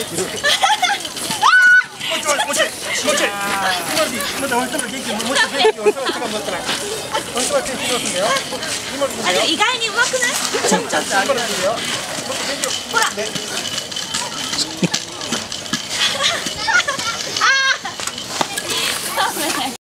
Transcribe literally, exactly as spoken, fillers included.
あ、でも意外にうまくない？ちょっと。ほら。